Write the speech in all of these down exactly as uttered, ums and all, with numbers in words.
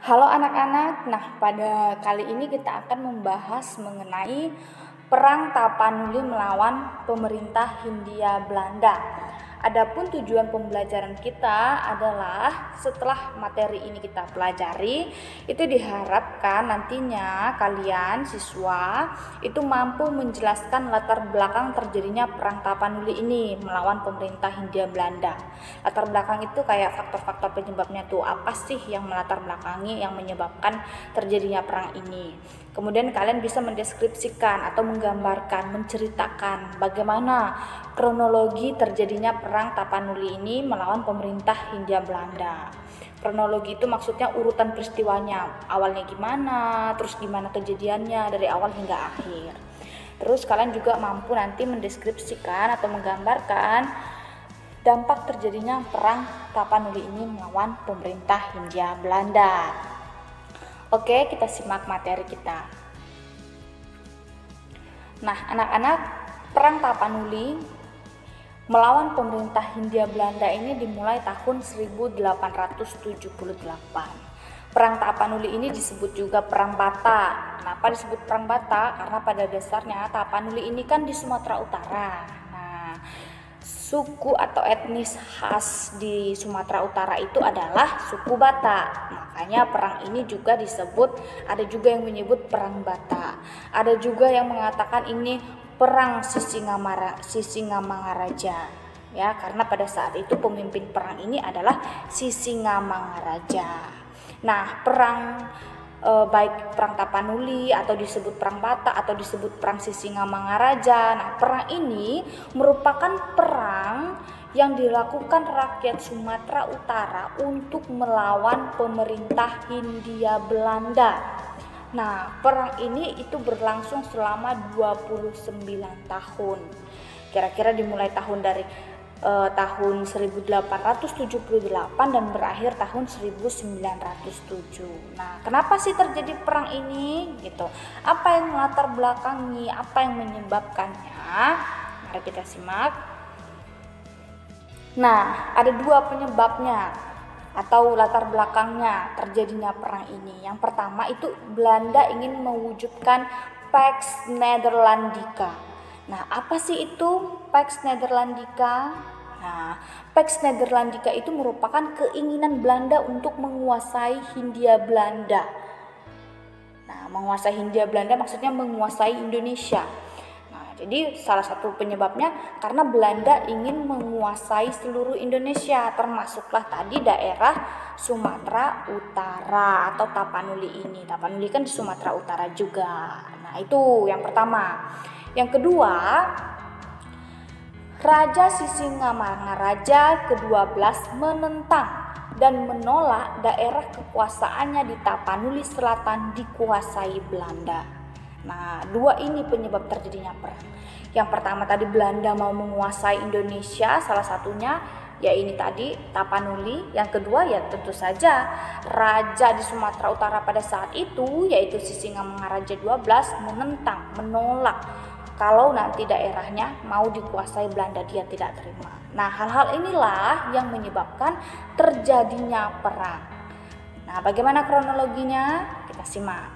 Halo anak-anak, nah pada kali ini kita akan membahas mengenai Perang Tapanuli melawan pemerintah Hindia Belanda. Adapun tujuan pembelajaran kita adalah setelah materi ini kita pelajari, itu diharapkan nantinya kalian siswa itu mampu menjelaskan latar belakang terjadinya Perang Tapanuli ini melawan pemerintah Hindia Belanda. Latar belakang itu kayak faktor-faktor penyebabnya tuh apa sih yang melatar belakangi yang menyebabkan terjadinya perang ini. Kemudian kalian bisa mendeskripsikan atau menggambarkan, menceritakan bagaimana kronologi terjadinya Perang Tapanuli ini melawan pemerintah Hindia Belanda. Kronologi itu maksudnya urutan peristiwanya, awalnya gimana, terus gimana kejadiannya dari awal hingga akhir. Terus kalian juga mampu nanti mendeskripsikan atau menggambarkan dampak terjadinya Perang Tapanuli ini melawan pemerintah Hindia Belanda. Oke, kita simak materi kita. Nah, anak-anak, Perang Tapanuli melawan pemerintah Hindia Belanda ini dimulai tahun seribu delapan ratus tujuh puluh delapan. Perang Tapanuli ini disebut juga Perang Bata. Kenapa disebut Perang Bata? Karena pada dasarnya Tapanuli ini kan di Sumatera Utara. Nah, suku atau etnis khas di Sumatera Utara itu adalah suku Bata. Makanya perang ini juga disebut, ada juga yang menyebut Perang Bata. Ada juga yang mengatakan ini Perang Sisingamara, Sisingamangaraja. Ya, karena pada saat itu pemimpin perang ini adalah Sisingamangaraja. Nah, perang e, baik Perang Tapanuli atau disebut Perang Bata atau disebut Perang Sisingamangaraja. Nah, perang ini merupakan perang yang dilakukan rakyat Sumatera Utara untuk melawan pemerintah Hindia Belanda. Nah, perang ini itu berlangsung selama dua puluh sembilan tahun. Kira-kira dimulai tahun dari eh, tahun seribu delapan ratus tujuh puluh delapan dan berakhir tahun seribu sembilan ratus tujuh. Nah, kenapa sih terjadi perang ini? Gitu. Apa yang melatar belakangi? Apa yang menyebabkannya? Mari kita simak. Nah, ada dua penyebabnya atau latar belakangnya terjadinya perang ini. Yang pertama itu Belanda ingin mewujudkan Pax Nederlandica. Nah, apa sih itu Pax Nederlandica? Nah, Pax Nederlandica itu merupakan keinginan Belanda untuk menguasai Hindia Belanda. Nah, menguasai Hindia Belanda maksudnya menguasai Indonesia. Jadi salah satu penyebabnya karena Belanda ingin menguasai seluruh Indonesia, termasuklah tadi daerah Sumatera Utara atau Tapanuli ini. Tapanuli kan di Sumatera Utara juga. Nah, itu yang pertama. Yang kedua, Raja Sisingamangaraja kedua belas menentang dan menolak daerah kekuasaannya di Tapanuli Selatan dikuasai Belanda. Nah, dua ini penyebab terjadinya perang. Yang pertama tadi Belanda mau menguasai Indonesia, salah satunya ya ini tadi Tapanuli. Yang kedua ya tentu saja Raja di Sumatera Utara pada saat itu yaitu Sisingamangaraja dua belas menentang, menolak kalau nanti daerahnya mau dikuasai Belanda, dia tidak terima. Nah, hal-hal inilah yang menyebabkan terjadinya perang. Nah, bagaimana kronologinya? Kita simak.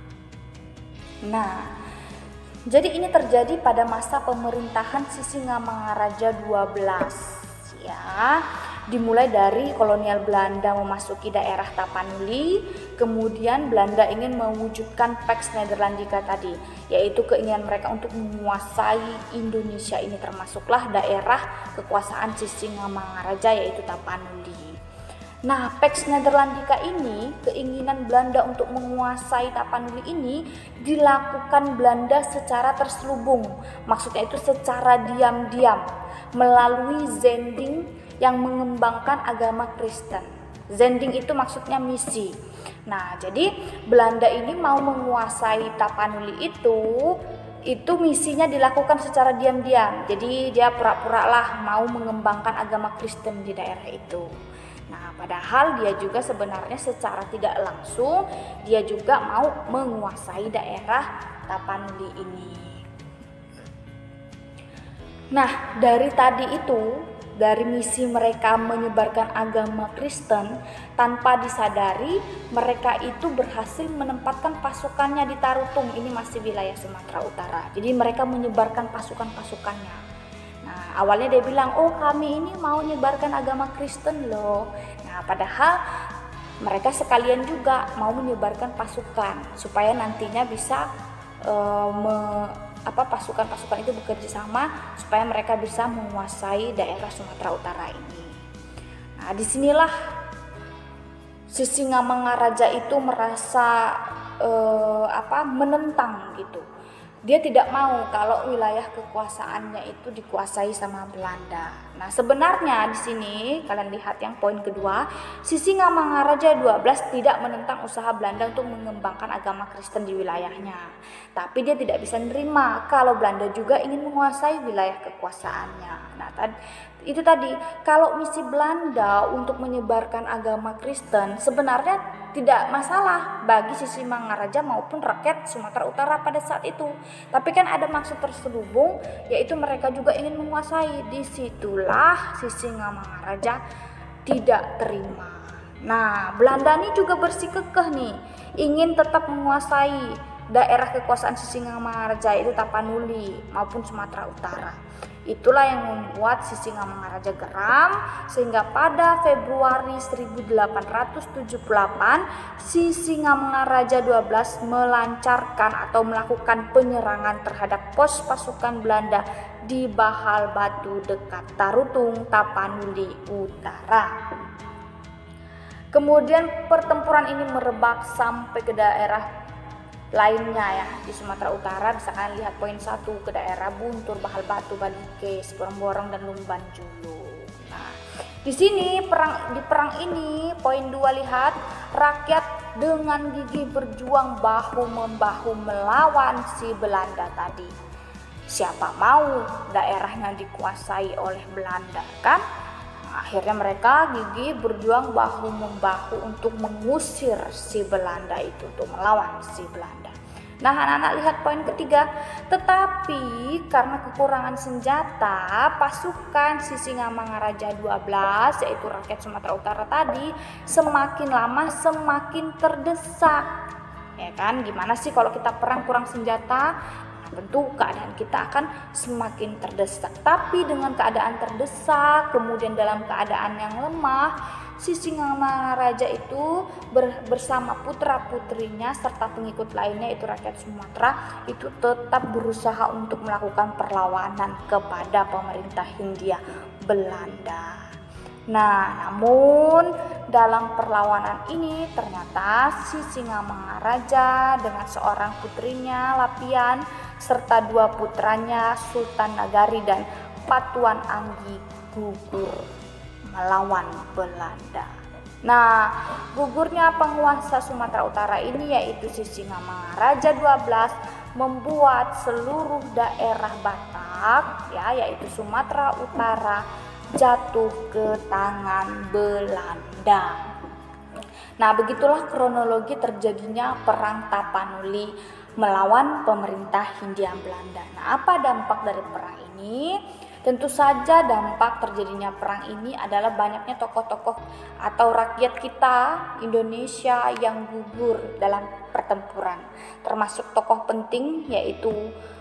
Nah, jadi ini terjadi pada masa pemerintahan Sisingamangaraja dua belas ya. Dimulai dari kolonial Belanda memasuki daerah Tapanuli, kemudian Belanda ingin mewujudkan Pax Nederlandica tadi, yaitu keinginan mereka untuk menguasai Indonesia ini termasuklah daerah kekuasaan Sisingamangaraja yaitu Tapanuli. Nah, Pax Nederlandica ini, keinginan Belanda untuk menguasai Tapanuli ini dilakukan Belanda secara terselubung. Maksudnya itu secara diam-diam melalui Zending yang mengembangkan agama Kristen. Zending itu maksudnya misi. Nah, jadi Belanda ini mau menguasai Tapanuli itu itu misinya dilakukan secara diam-diam. Jadi dia pura-pura lah mau mengembangkan agama Kristen di daerah itu. Nah, padahal dia juga sebenarnya secara tidak langsung dia juga mau menguasai daerah Tapanuli ini. Nah, dari tadi itu dari misi mereka menyebarkan agama Kristen, tanpa disadari mereka itu berhasil menempatkan pasukannya di Tarutung. Ini masih wilayah Sumatera Utara. Jadi mereka menyebarkan pasukan-pasukannya. Nah, awalnya dia bilang, oh kami ini mau menyebarkan agama Kristen loh. Nah, padahal mereka sekalian juga mau menyebarkan pasukan supaya nantinya bisa uh, me apa pasukan-pasukan itu bekerja sama supaya mereka bisa menguasai daerah Sumatera Utara ini. Nah, disinilah Sisingamangaraja itu merasa eh, apa menentang gitu. Dia tidak mau kalau wilayah kekuasaannya itu dikuasai sama Belanda. Nah, sebenarnya di sini kalian lihat yang poin kedua, Sisingamangaraja kedua belas tidak menentang usaha Belanda untuk mengembangkan agama Kristen di wilayahnya. Tapi dia tidak bisa menerima kalau Belanda juga ingin menguasai wilayah kekuasaannya. Nah, tadi itu tadi kalau misi Belanda untuk menyebarkan agama Kristen sebenarnya tidak masalah bagi Sisingamangaraja maupun rakyat Sumatera Utara pada saat itu. Tapi kan ada maksud terselubung, yaitu mereka juga ingin menguasai. Disitulah Sisingamangaraja tidak terima. Nah, Belanda ini juga bersikukuh nih, ingin tetap menguasai daerah kekuasaan Sisingamangaraja itu Tapanuli maupun Sumatera Utara. Itulah yang membuat Sisingamangaraja geram, sehingga pada Februari seribu delapan ratus tujuh puluh delapan Sisingamangaraja kedua belas melancarkan atau melakukan penyerangan terhadap pos pasukan Belanda di Bahal Batu dekat Tarutung, Tapanuli Utara. Kemudian pertempuran ini merebak sampai ke daerah lainnya ya di Sumatera Utara. Bisa kalian lihat poin satu ke daerah Buntur, Bahal Batu, Balike, Siborong dan Lumban Julu. Nah, di sini perang di perang ini poin dua lihat rakyat dengan gigih berjuang bahu membahu melawan si Belanda tadi. Siapa mau daerahnya dikuasai oleh Belanda kan? Akhirnya mereka gigih berjuang bahu membahu untuk mengusir si Belanda itu, untuk melawan si Belanda. Nah, anak-anak lihat poin ketiga. Tetapi karena kekurangan senjata, pasukan Sisingamangaraja kedua belas yaitu rakyat Sumatera Utara tadi semakin lama semakin terdesak. Ya kan? Gimana sih kalau kita perang kurang senjata? Tentu keadaan kita akan semakin terdesak. Tapi dengan keadaan terdesak, kemudian dalam keadaan yang lemah, Sisingamangaraja itu bersama putra-putrinya serta pengikut lainnya itu rakyat Sumatera itu tetap berusaha untuk melakukan perlawanan kepada pemerintah Hindia Belanda. Nah, namun dalam perlawanan ini ternyata Sisingamangaraja dengan seorang putrinya Lapian serta dua putranya Sultan Nagari dan Patuan Anggi gugur melawan Belanda. Nah, gugurnya penguasa Sumatera Utara ini yaitu Sisingamangaraja kedua belas membuat seluruh daerah Batak ya yaitu Sumatera Utara jatuh ke tangan Belanda. Nah, begitulah kronologi terjadinya perang Tapanuli melawan pemerintah Hindia Belanda. Nah, apa dampak dari perang ini? Tentu saja dampak terjadinya perang ini adalah banyaknya tokoh-tokoh atau rakyat kita Indonesia yang gugur dalam pertempuran. Termasuk tokoh penting yaitu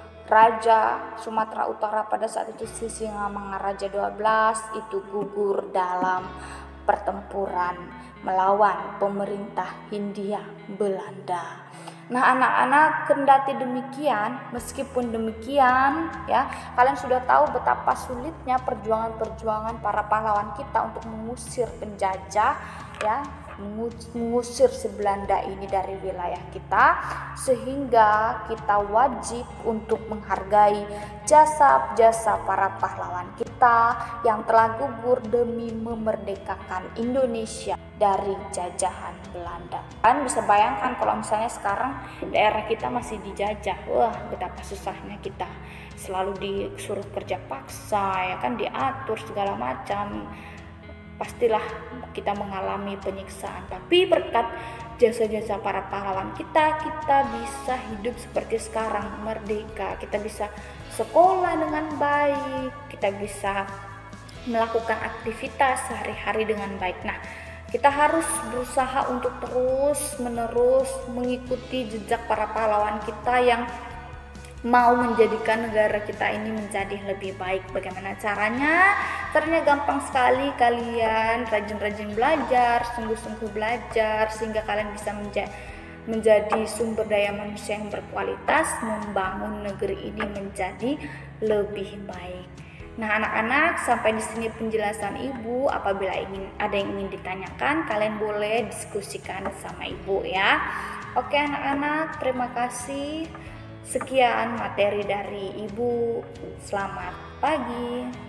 Raja Sumatera Utara pada saat itu Sisingamangaraja kedua belas itu gugur dalam pertempuran melawan pemerintah Hindia Belanda. Nah, anak-anak, kendati demikian, meskipun demikian ya, kalian sudah tahu betapa sulitnya perjuangan-perjuangan para pahlawan kita untuk mengusir penjajah ya, mengusir si Belanda ini dari wilayah kita, sehingga kita wajib untuk menghargai jasa-jasa para pahlawan kita yang telah gugur demi memerdekakan Indonesia dari jajahan Belanda. Kalian bisa bayangkan kalau misalnya sekarang daerah kita masih dijajah, wah betapa susahnya kita, selalu disuruh kerja paksa ya kan, diatur segala macam. Pastilah kita mengalami penyiksaan, tapi berkat jasa-jasa para pahlawan kita, kita bisa hidup seperti sekarang, merdeka. Kita bisa sekolah dengan baik, kita bisa melakukan aktivitas sehari-hari dengan baik. Nah, kita harus berusaha untuk terus menerus mengikuti jejak para pahlawan kita yang mau menjadikan negara kita ini menjadi lebih baik. Bagaimana caranya? Caranya gampang sekali, kalian rajin-rajin belajar, sungguh-sungguh belajar, sehingga kalian bisa menja- menjadi sumber daya manusia yang berkualitas, membangun negeri ini menjadi lebih baik. Nah, anak-anak, sampai di sini penjelasan Ibu. Apabila ingin ada yang ingin ditanyakan, kalian boleh diskusikan sama Ibu ya. Oke anak-anak, terima kasih. Sekian materi dari Ibu. Selamat pagi.